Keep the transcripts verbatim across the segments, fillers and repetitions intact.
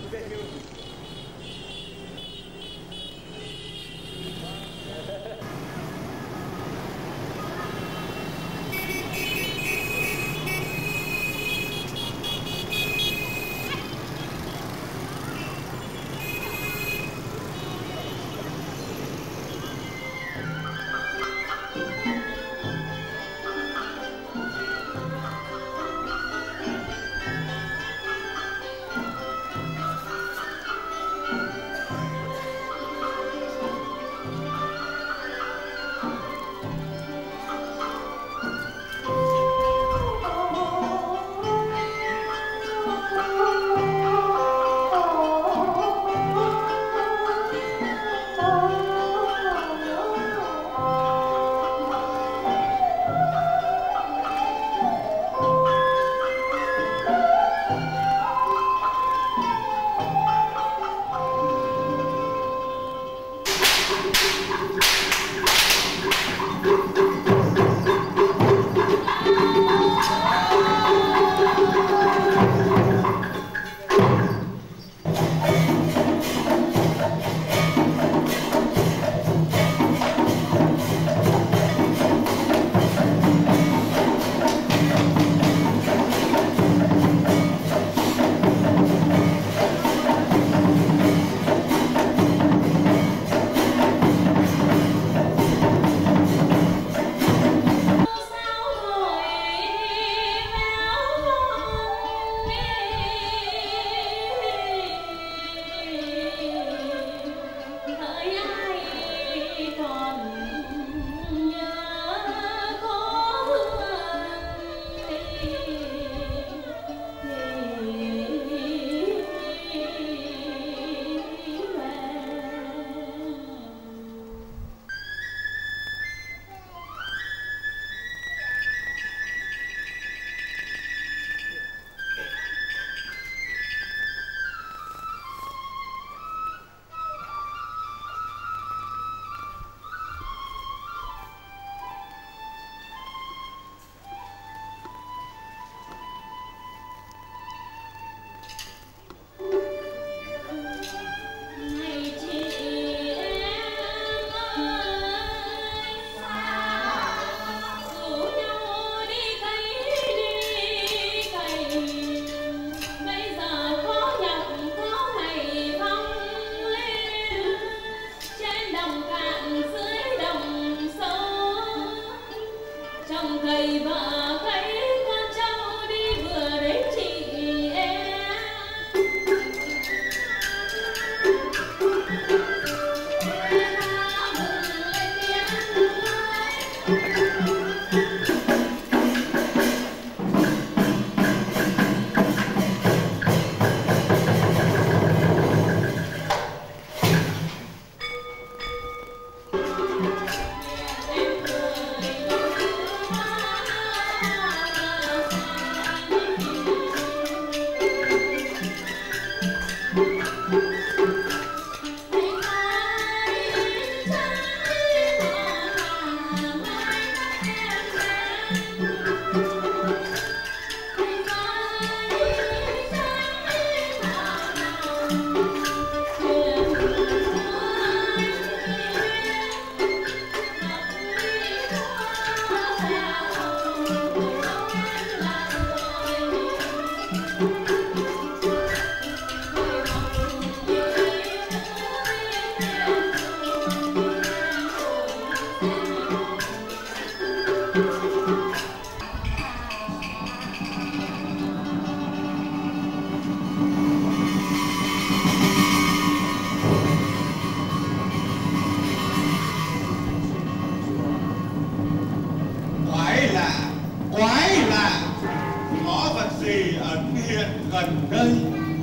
gần đây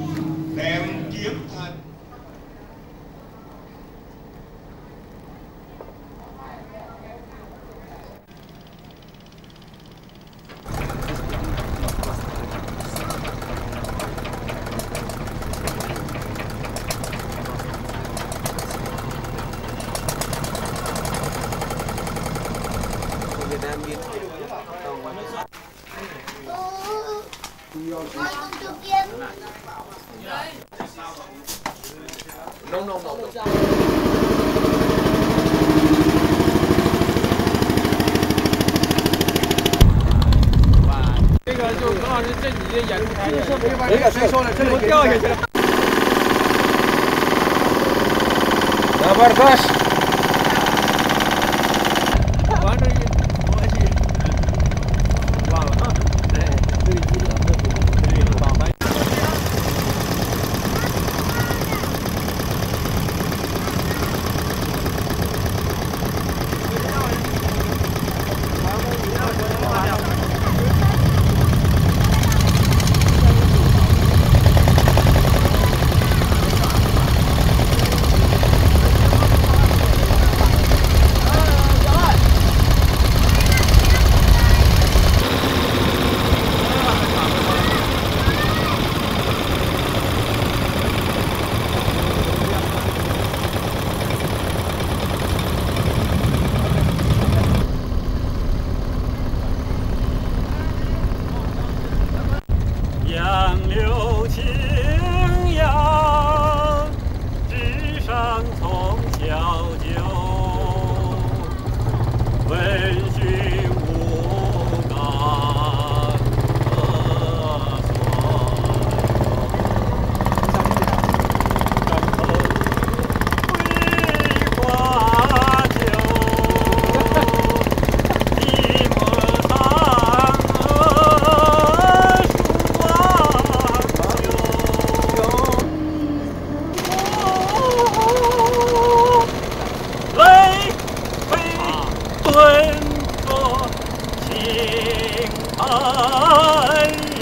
đem kiếm thần. No, no, no, no. 这个就何老师这几届演出台，这个谁说的？这里掉下去了。那边开始。完这一，我去，忘了啊。对，这里记得，这里打完。 杨柳青杨，枝上从小就闻讯无感何所有？花酒，一抹汤。 顿作情爱语。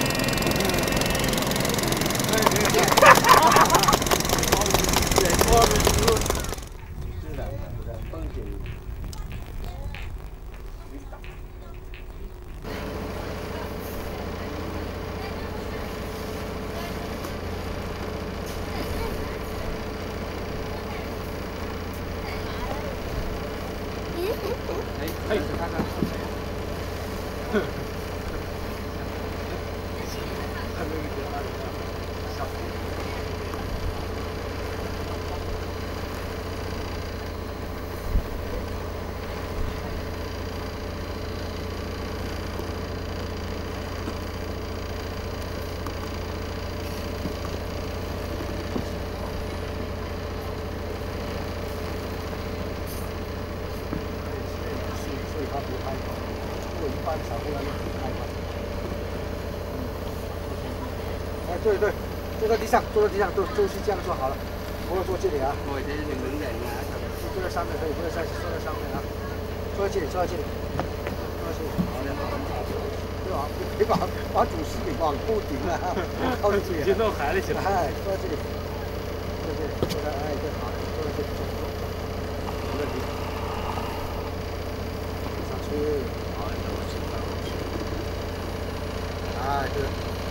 哎，看看。哎，对对，坐在地上，坐在地上，都都是这样做好了，不要坐这里啊。我这是能忍啊。坐在上面可以，坐在上，坐在上面啊。坐在这里，坐在这里，坐在这里。好的，对吧？别把把主席给往后顶了，靠着嘴。就弄孩子起来。哎，坐在这里，坐在这里，坐在哎，对，好，坐在这里，坐坐，没问题。上去。好，那我知道。哎，对。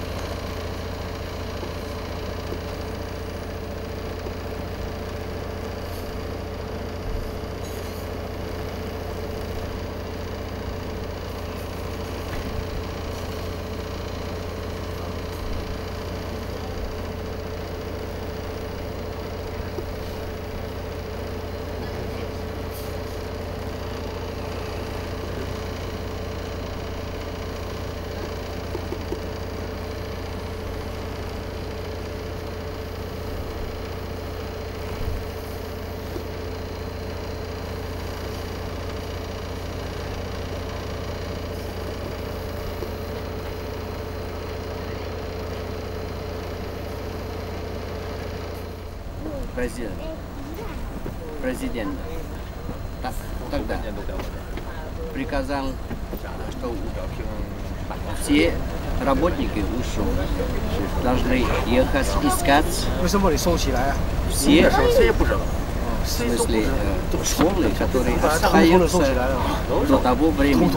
Президент. Президент. Тогда приказал, что все работники ушел, должны ехать искать. Все, в смысле, школы, которые остаются до того времени.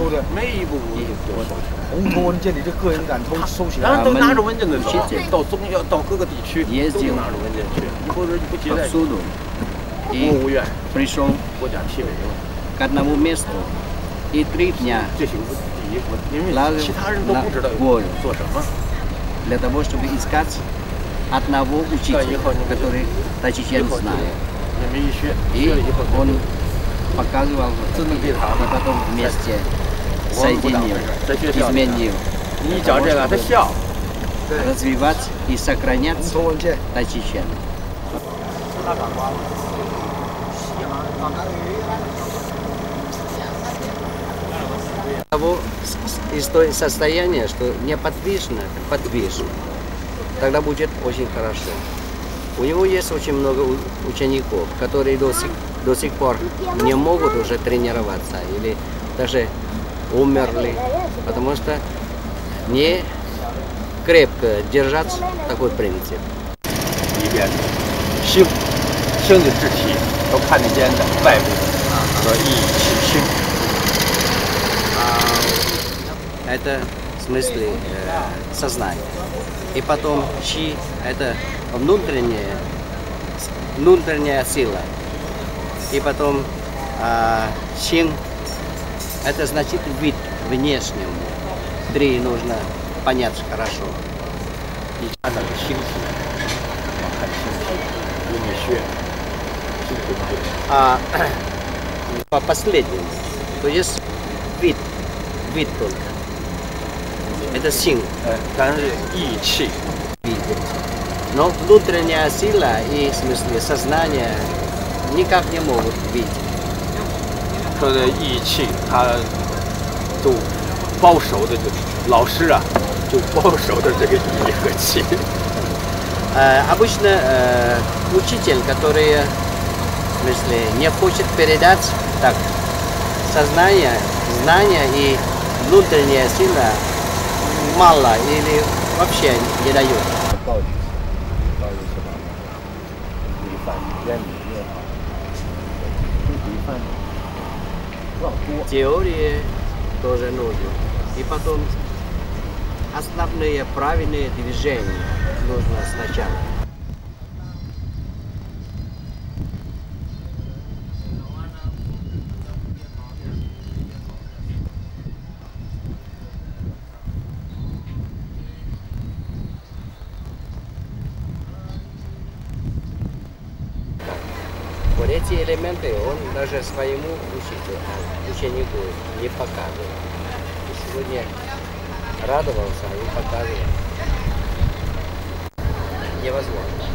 红头文件，你这个人敢偷收起来？当然都拿着文件的走，到中要到各个地区都拿着文件去，你或者你不接待，公务员、国家体委。К одному месту и три дня. 这是第一，因为其他人都不知道做什么。 для того, чтобы искать одного учителя, который тачичен знает. И он показывал, и потом вместе соединил, изменил, для того, чтобы развивать и сохранять тачичен. Того из той состояния, что неподвижно, подвижно, тогда будет очень хорошо. У него есть очень много учеников, которые до сих, до сих пор не могут уже тренироваться или даже умерли, потому что не крепко держать такой принцип. 里边心生的肢体都看得见的外部和意起心。 Это в смысле э, сознание. И потом чи это внутренняя, внутренняя сила. И потом э, чин это значит вид внешнему. Три нужно понять хорошо. 你看那个星体，看星体，有没有穴？是对不对？ А по последнему, то есть вид, вид только. Это син. 呃，但是意气 видеть. Но внутренняя сила и в смысле сознание никак не могут видеть. 说的意气，他都包熟的，就老师啊，就包熟的这个意和气。 Э, обычно э, учитель, который в смысле не хочет передать так сознание, знания и внутренняя сила мало или вообще не дает. 道理，道理什么？规范，越明越好。不规范，往多。 Теория тоже нужно. И потом основные правильные движения нужно сначала. Вот эти элементы он даже своему учителю, ученику не показывает. И сегодня радовался и показывал. Невозможно.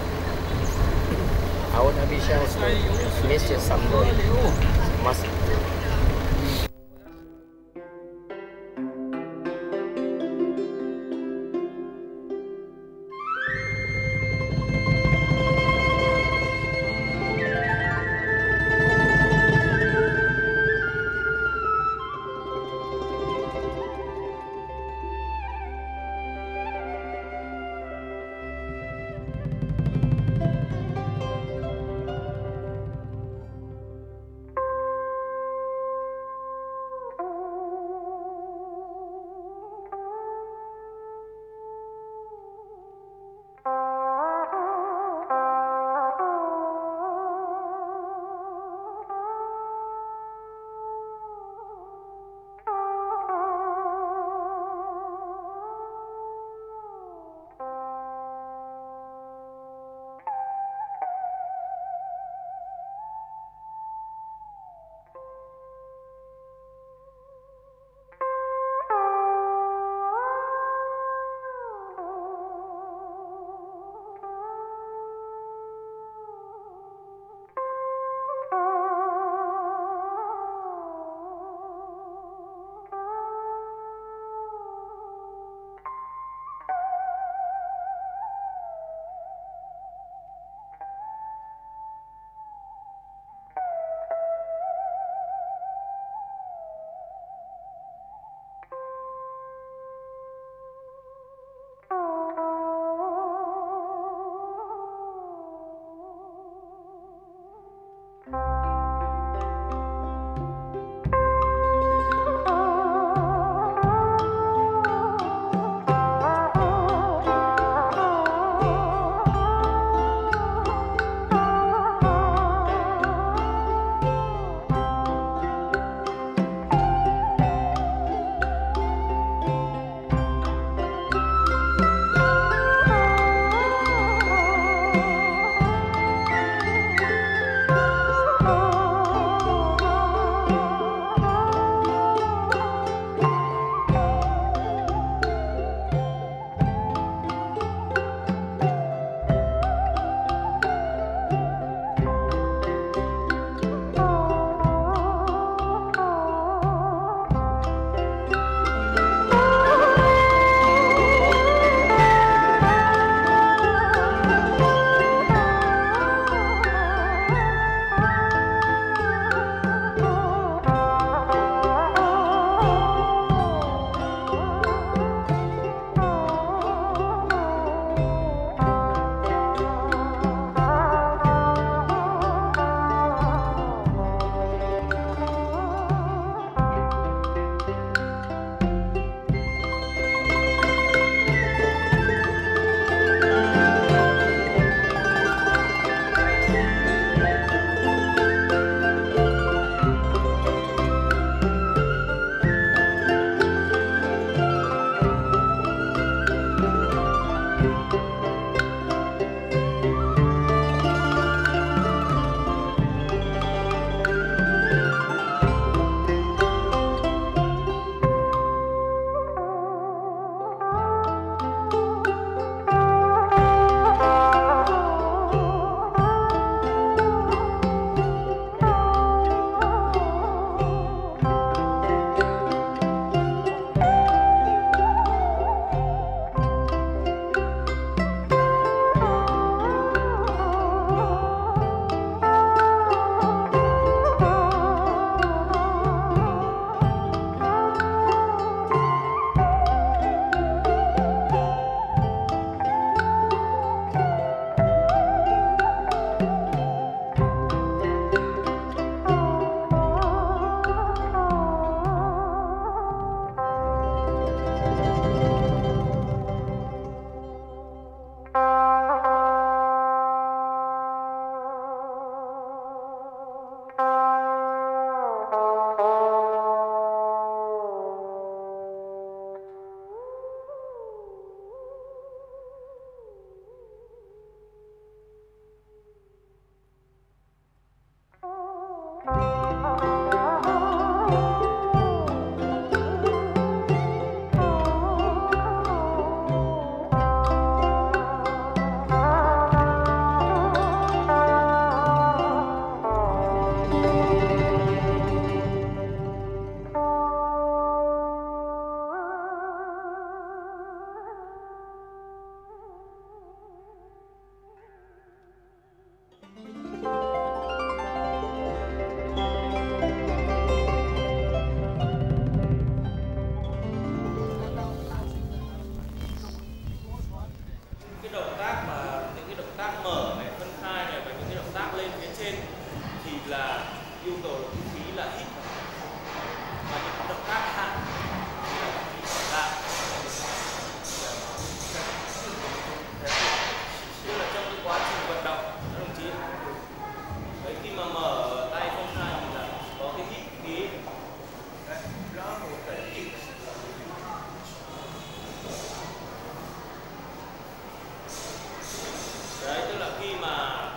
А он обещал, что вместе со мной в Москве.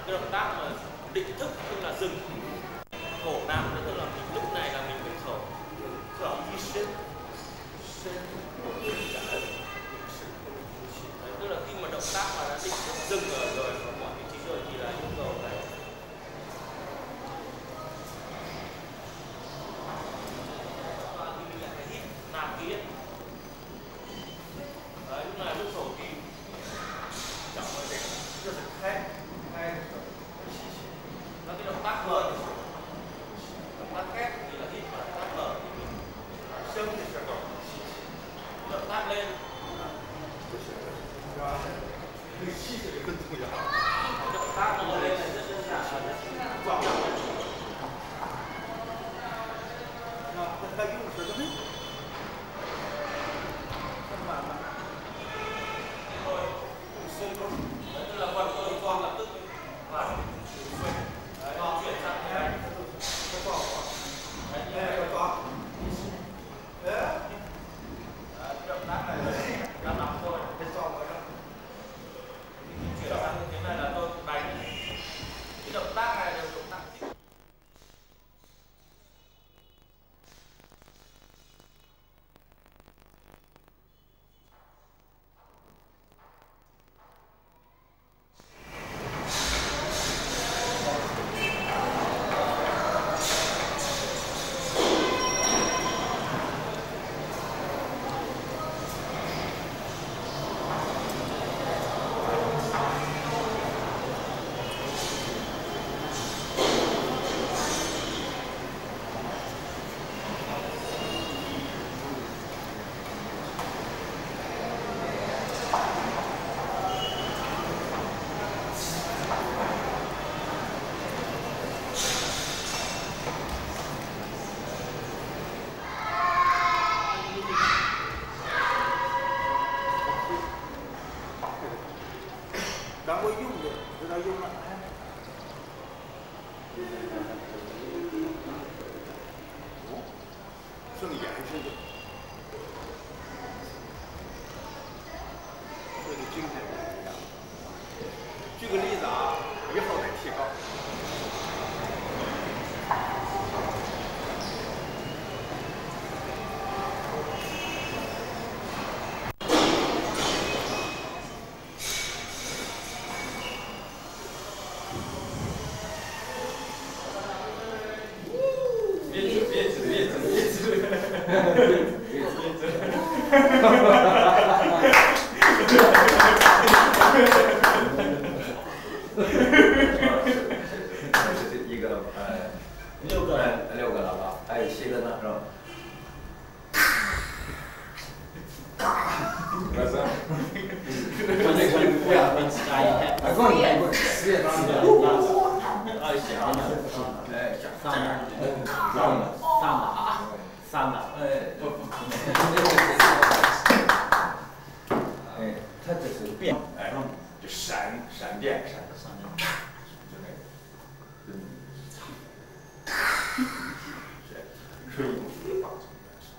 cái động tác mà định thức tức là dừng, thổ nạp tức là mình lúc này là mình phải thở thở khi xuyên xuyên tức là khi mà động tác mà đã định thức dừng rồi rồi mọi vị trí rồi thì là yêu cầu phải thì mình lại phải hít nạp khí. Đấy, lúc này lúc thổ thì chẳng có thể rất là khai khai nó cái động tác thở động tác khép thì là hít và động tác thở thì mình xương thì sẽ có động tác lên động tác nó lên này rất đơn giản và rất quan trọng. Ta dùng sử dụng rồi xương tức là quần tôi con lập tức vào đấy nó chuyển sang thế này đấy như này rồi con đấy động tác này làm nằm thôi thế cho mọi người chuyển sang như thế này là tôi đánh cái động tác này là động tác đang có dùng được, tôi đang dùng lại. 剩眼是的，这个精神不一样。举个例子啊，以后再提高。 一个呃六个六个了吧，还有七个呢，是吧？不是，我这个不要加一点，啊，够了，够了，十点钟了，啊，下面，哎，上面，上面，上面啊，上面，哎，不不，哎，它这是变，哎，就闪闪电，闪闪电，就那个，嗯。是吹风放松的时候。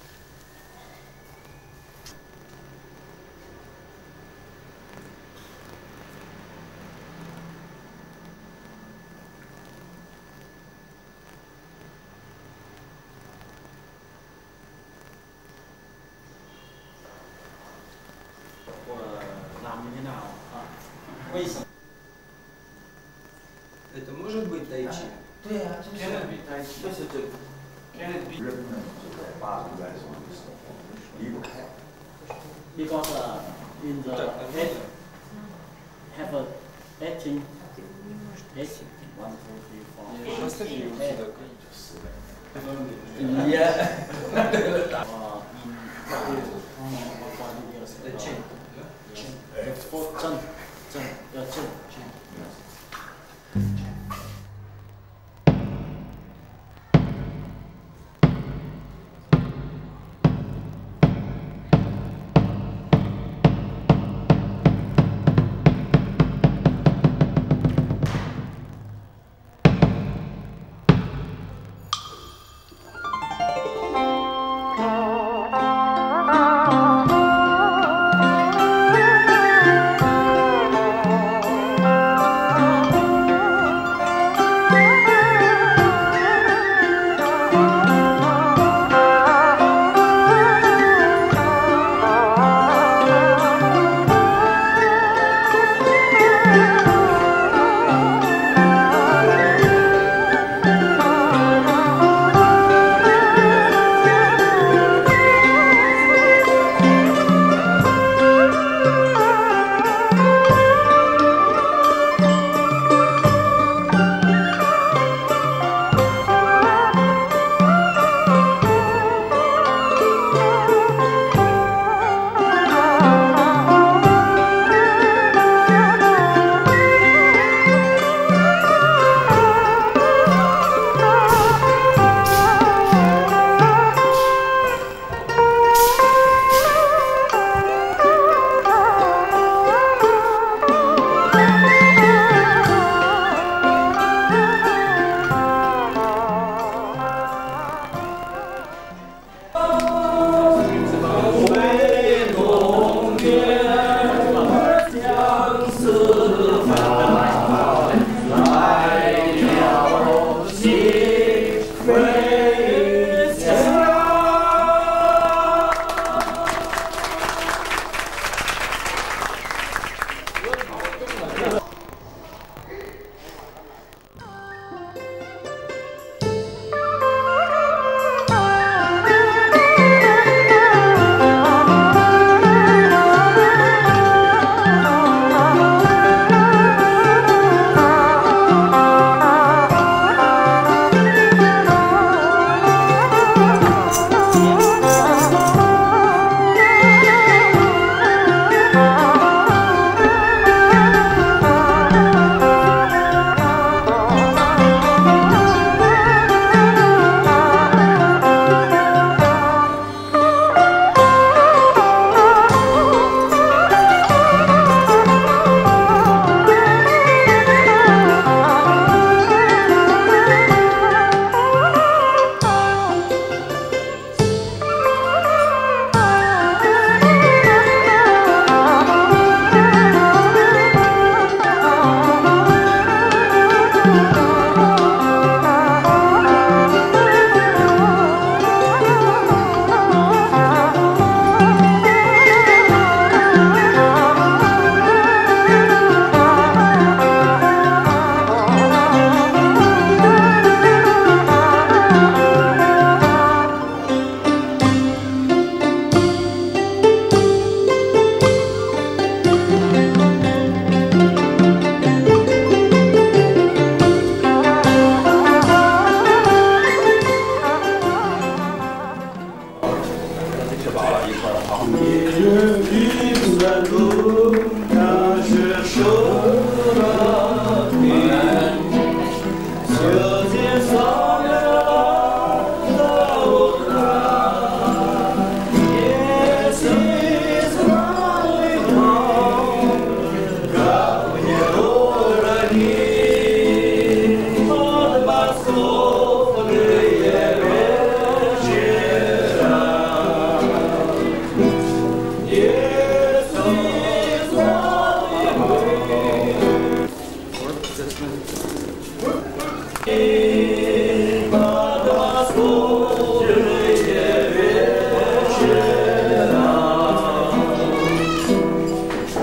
我拿没拿啊？为什么？ Это может быть тайчи? 对呀、啊，就是就是这个。 人们就在八十元上的时候离不开。 Because uh, in the eight, have a eighteen, eight, one, two, three, four, eight, eight. Yeah. Uh, in forty years. The chin. The four, chin, chin, yeah, chin, chin.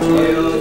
哎呦